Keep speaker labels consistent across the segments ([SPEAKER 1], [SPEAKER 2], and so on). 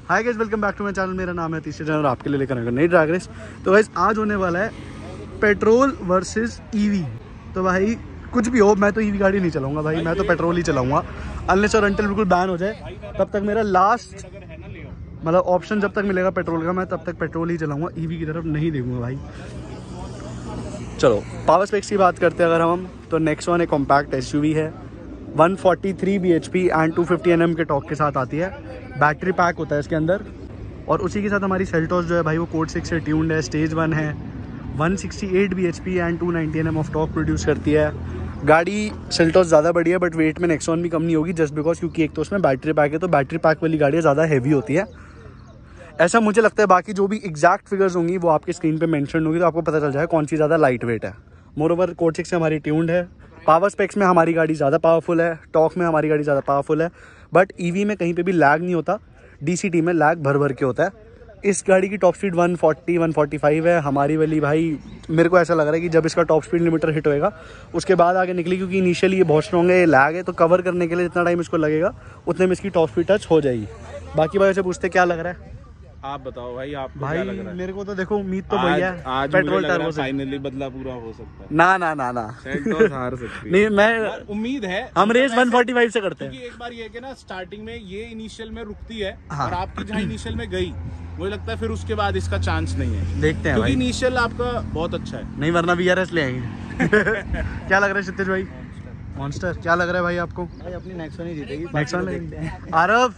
[SPEAKER 1] Hi guys, welcome back to my channel. मेरा नाम है तीसरे चैनल और आपके लिए लेकर आएगा नई ड्रैग रेस। तो गाइस आज होने वाला है पेट्रोल वर्सेस ईवी। तो भाई कुछ भी हो, मैं तो ईवी गाड़ी नहीं चलाऊंगा भाई, मैं तो पेट्रोल ही चलाऊंगा। अनलेस और अनटिल बिल्कुल बैन हो जाए, तब तक मेरा लास्ट मतलब ऑप्शन जब तक मिलेगा पेट्रोल का, मैं तब तक पेट्रोल ही चलाऊंगा, ईवी की तरफ नहीं देखूंगा भाई। चलो पावर स्पेक्स की बात करते हैं अगर हम, तो नेक्स्ट वन एक कॉम्पैक्ट एसयूवी है, 143 bhp एंड 250 Nm के टॉर्क के साथ आती है। बैटरी पैक होता है इसके अंदर, और उसी के साथ हमारी सेल्टोस जो है भाई वो कोड 6 से ट्यून्ड है, स्टेज 1 है, 168 bhp and 290 Nm of torque produce करती है। गाड़ी सेल्टोस ज़्यादा बड़ी है, बट वेट में नेक्सॉन भी कम नहीं होगी, जस्ट बिकॉज क्योंकि एक तो उसमें बैटरी पैक है, तो बैटरी पैक वाली गाड़ियाँ ज़्यादा हैवी होती है, ऐसा मुझे लगता है। बाकी जो भी एग्जैक्ट फिगर्स होंगी वो आपके स्क्रीन पे मेंशन होगी, तो आपको पता चल जाएगा कौन सी ज़्यादा लाइट वेट है। मोरोवर कोड 6 से हमारी ट्यून्ड है। पावर स्पेक्स में हमारी गाड़ी ज़्यादा पावरफुल है, टॉर्क में हमारी गाड़ी ज़्यादा पावरफुल है, बट ईवी में कहीं पे भी लैग नहीं होता, डीसीटी में लैग भर भर के होता है। इस गाड़ी की टॉप स्पीड 140-145 है, हमारी वाली भाई मेरे को ऐसा लग रहा है कि जब इसका टॉप स्पीड लिमिटर हिट होएगा उसके बाद आगे निकली, क्योंकि इनिशियली ये बहुत स्ट्रॉन्ग है, ये लैग है, तो कवर करने के लिए जितना टाइम इसको लगेगा उतने में इसकी टॉप स्पीड टच हो जाएगी। बाकी भाई से पूछते क्या लग रहा है, आप बताओ भाई, आपको क्या लग रहा है? मेरे को तो देखो उम्मीद तो वही है, आज पेट्रोल टर्बो से फाइनली बदला पूरा हो सकता है। ना सेल्टोस हार सकती है। नहीं, मैं उम्मीद है, हम रेस 145 से करते हैं, क्योंकि एक बार ये कि ना स्टार्टिंग में ये इनिशियल में रुकती है, हाँ। और आपकी जहाँ इनिशियल में गई मुझे लगता है फिर उसके बाद इसका चांस नहीं है, देखते हैं, क्योंकि इनिशियल आपका बहुत अच्छा है। नहीं वरना VRS ले आएंगे। क्या लग रहा है क्षितिज भाई? मॉन्स्टर क्या लग रहा है भाई आपको? भाई अपनी नेक्सॉन ही जीतेगी। नेक्सॉन।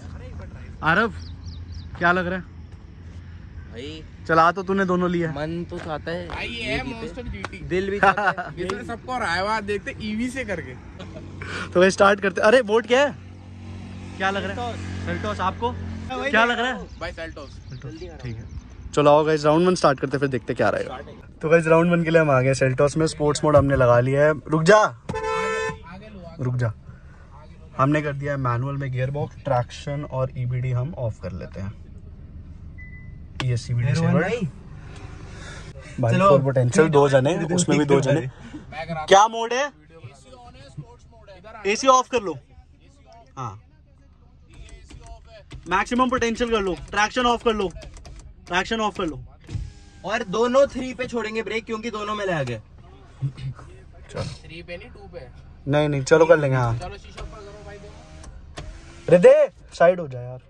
[SPEAKER 1] आरव क्या लग रहा है भाई? चला तो तूने दोनों लिया, मन तो चाहता है भाई ये मॉन्स्टर जीती, दिल भी चाहता है। ये तो सबको रायवा देखते ईवी से करके। तो भाई स्टार्ट करते। अरे वोट क्या है, क्या लग रहा है? सेल्टोस। आपको क्या लग रहा है भाई? सेल्टोस। ठीक है, चलो आओ गाइस राउंड 1 स्टार्ट करते, फिर देखते क्या रहेगा। तो गाइस राउंड 1 के लिए हम आ गए सेल्टोस में। स्पोर्ट्स मोड हमने लगा लिया है। रुक जा, हमने कर दिया है मैनुअल में गियर बॉक्स, ट्रैक्शन और EBD हम ऑफ कर लेते हैं। ESC भाई फुल पोटेंशियल, 2 जने उसमें भी 2 जने। क्या मोड है? AC ऑफ कर लो, हाँ मैक्सिमम पोटेंशियल कर लो, ट्रैक्शन ऑफ कर लो, और दोनों 3 पे छोड़ेंगे ब्रेक, क्योंकि दोनों में लैग है। चलो 3 पे नहीं 2 पे। नहीं चलो कर लेंगे, हाँ। चलो शीशा ऊपर करो भाई, हृदय साइड हो जाए यार।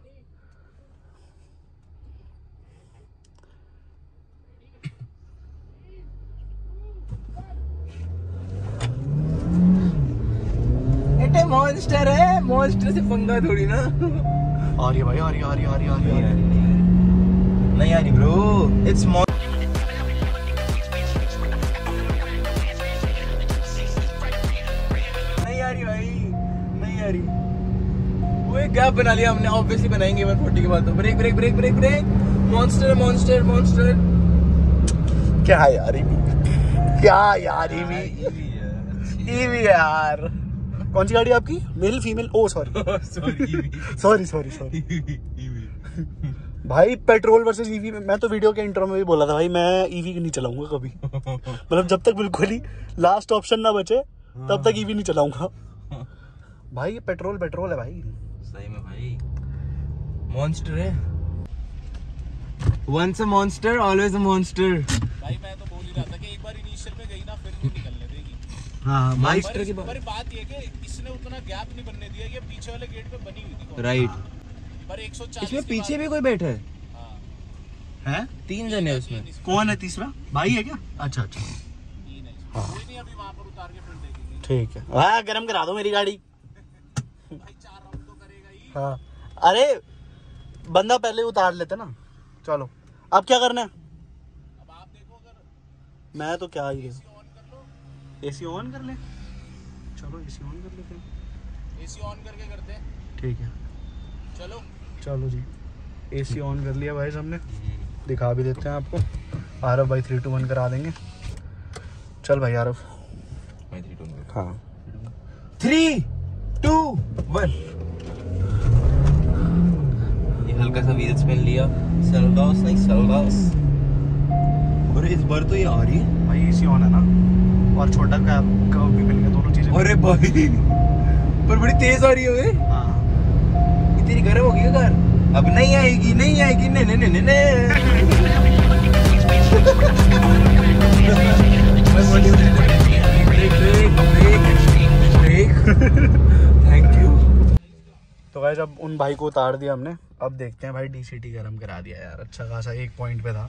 [SPEAKER 1] मॉन्स्टर है, मॉन्स्टर से पंगा थोड़ी ना। आ रही है भाई, आ रही है। नहीं आ रही ब्रो, इट्स नहीं आ रही भाई, नहीं आ रही। वो एक गैप बना लिया हमने, ऑब्वियसली बनाएंगे 140 के बाद। तो ब्रेक। मॉन्स्टर क्या यार ईवी यार। कौन सी गाड़ी आपकी? Male female? ओ सॉरी भाई पेट्रोल वर्सेस ईवी में, मैं तो वीडियो के इंट्रो में भी बोला था भाई, मैं ईवी नहीं चलाऊंगा कभी। मतलब जब तक बिल्कुल ही लास्ट ऑप्शन ना बचे तब तक ईवी नहीं चलाऊंगा भाई। पेट्रोल है भाई, सही में भाई। मॉन्स्टर है, once a monster always a monster. भाई मैं तो बोल ही रहा था कि एक बार इनिशियल में गई ना फिर नहीं निकलने देगी। हाँ मॉन्स्टर की बात ये कि इसने उतना गैप नहीं बनने दिया, ये पीछे वाले गेट पे बनी हुई थी, राइट। पर 140 इसमें पीछे भी कोई बैठा है? हैं 3 जने उसमें। कौन है तीसरा भाई? है क्या? अच्छा 3 है। कोई नहीं, अभी वहां पर उतार के फिर देखेंगे। ठीक है, हाँ गरम करा दो मेरी गाड़ी। भाई 4 राउंड तो करेगा ही। हाँ अरे बंदा पहले उतार लेते ना। चलो अब क्या करना है? अब आप देखो, अगर मैं तो क्या ही AC ऑन कर ले। चलो AC ऑन कर लेते हैं, AC ऑन करके करते हैं। ठीक है चलो जी, AC ऑन कर लिया भाई हमने, दिखा भी देते हैं आपको। आरव भाई 3 2 1 करा देंगे। चल भाई आरव, 3 2 1। हाँ 3 2 1। ये हल्का सा व्हील स्पिन लिया, सेल्टोस। और इस बार तो ये आ रही है भाई, AC ऑन है ना, और छोटा कर्व भी मिल गया, दोनों चीजें। अरे भाई पर बड़ी तेज आ रही है। हाँ तेरी गर्म होगी क्या कार?
[SPEAKER 2] अब नहीं आएगी, नहीं आएगी, ने ने ने ने ने। Thank you.
[SPEAKER 1] तो गाइस अब उन भाई को उतार दिया हमने, अब देखते हैं भाई डीसीटी गर्म करा दिया यार, अच्छा खासा 1 पॉइंट पे था।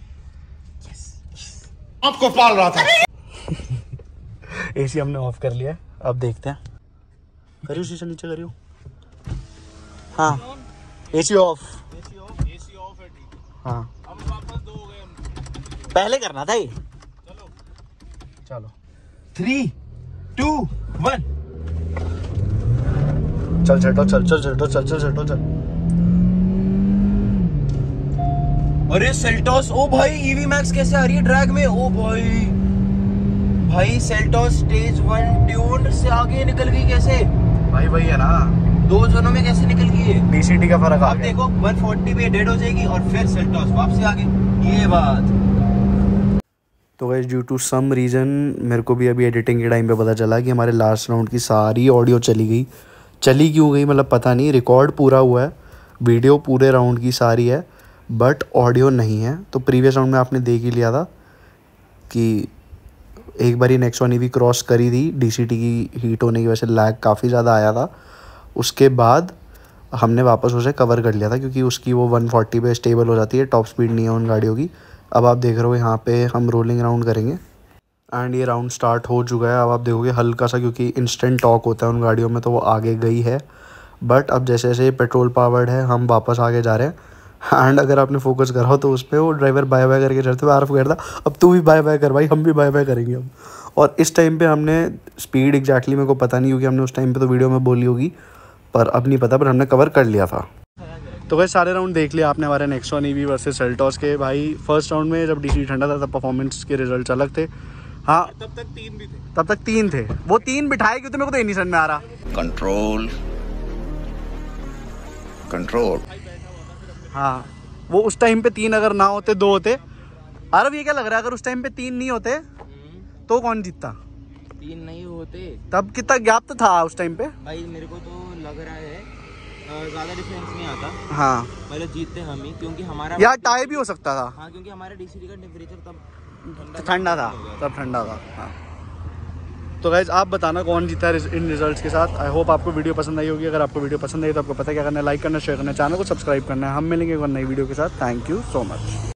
[SPEAKER 3] आपको पाल रहा था।
[SPEAKER 1] एसी हमने ऑफ कर लिया, अब देखते हैं। करियो शीशा नीचे करियो। हाँ एसी ऑफ
[SPEAKER 3] है।
[SPEAKER 1] हाँ
[SPEAKER 3] अब वापस 2 हो गए हम।
[SPEAKER 1] पहले करना था ये। चलो
[SPEAKER 2] 3, 2, 1।
[SPEAKER 1] चल छटो चल चल छटो चल चल छटो चल।
[SPEAKER 2] अरे सेल्टोस, ओ भाई ईवी मैक्स कैसे आ रही है ड्रैग में। ओ भाई, भाई सेल्टोस स्टेज 1 ट्यून्ड से आगे निकल गई कैसे
[SPEAKER 1] भाई वही है ना,
[SPEAKER 2] 2 जोनों में कैसे निकल गई है।
[SPEAKER 1] डीसीटी का फर्क आ
[SPEAKER 2] अब
[SPEAKER 1] गया।
[SPEAKER 2] देखो 140 पे डेड हो जाएगी और फिर सेल्टोस वापस आगे, ये बात।
[SPEAKER 1] तो guys due to some reason मेरे को भी अभी एडिटिंग के टाइम पे पता चला कि हमारे लास्ट राउंड की सारी ऑडियो चली गई। चली क्यों गई मतलब पता नहीं, रिकॉर्ड पूरा हुआ है, वीडियो पूरे राउंड की सारी है, बट ऑडियो नहीं है। तो प्रीवियस राउंड में आपने देख ही लिया था कि एक बारी नेक्सॉन ईवी क्रॉस करी थी, डीसीटी की हीट होने की वजह से लैग काफ़ी ज़्यादा आया था। उसके बाद हमने वापस उसे कवर कर लिया था क्योंकि उसकी वो 140 पे स्टेबल हो जाती है, टॉप स्पीड नहीं है उन गाड़ियों की। अब आप देख रहे हो यहाँ पे हम रोलिंग राउंड करेंगे एंड ये राउंड स्टार्ट हो चुका है। अब आप देखोगे हल्का सा, क्योंकि इंस्टेंट टॉक होता है उन गाड़ियों में, तो वो आगे गई है। बट अब जैसे जैसे पेट्रोल पावर्ड है हम वापस आगे जा रहे हैं। एंड अगर आपने फोकस करा हो तो उस पर वो ड्राइवर बाय बाय करके चलते हुए आरफ कह रहा था अब तू भी बाय बाय कर भाई, हम भी बाय बाय करेंगे अब। और इस टाइम पे हमने स्पीड एग्जैक्टली मेरे को पता नहीं, क्योंकि हमने उस टाइम पे तो वीडियो में बोली होगी, पर अब नहीं पता, पर हमने कवर कर लिया था। तो वैसे सारे राउंड देख लिया आपने हमारे नेक्सॉन ईवी वर्सेस सेल्टोस के। भाई फर्स्ट राउंड में जब डीसी ठंडा था तब परफॉर्मेंस के रिजल्ट अलग थे। हाँ
[SPEAKER 3] तब तक 3 भी थे।
[SPEAKER 1] तब तक 3 थे, वो 3 बिठाए क्यों थे मेरे को तो ये नहीं समझ में आ रहा।
[SPEAKER 4] Control control.
[SPEAKER 1] हाँ वो उस टाइम पे 3 अगर ना होते 2 होते। अरब ये क्या लग रहा है, अगर उस टाइम पे 3 नहीं होते तो कौन जीतता।
[SPEAKER 2] 3 नहीं होते
[SPEAKER 1] तब कितना गैप तो था उस टाइम पे।
[SPEAKER 2] भाई, मेरे को तो लग रहा है ज्यादा डिफरेंस नहीं आता।
[SPEAKER 1] हाँ
[SPEAKER 2] पहले जीतते हम ही, क्योंकि हमारा
[SPEAKER 1] यार टाई भी हो सकता था।
[SPEAKER 2] हाँ, क्योंकि हमारा डीसीटी का टेम्परेचर तब
[SPEAKER 1] ठंडा था, तब ठंडा था। हाँ तो गाइज आप बताना कौन जीता है इन रिजल्ट्स के साथ। आई होप आपको वीडियो पसंद आई होगी। अगर आपको वीडियो पसंद आई तो आपको पता क्या करना है, लाइक करना, शेयर करना, चैनल को सब्सक्राइब करना है। हम मिलेंगे एक नई वीडियो के साथ। Thank you so much.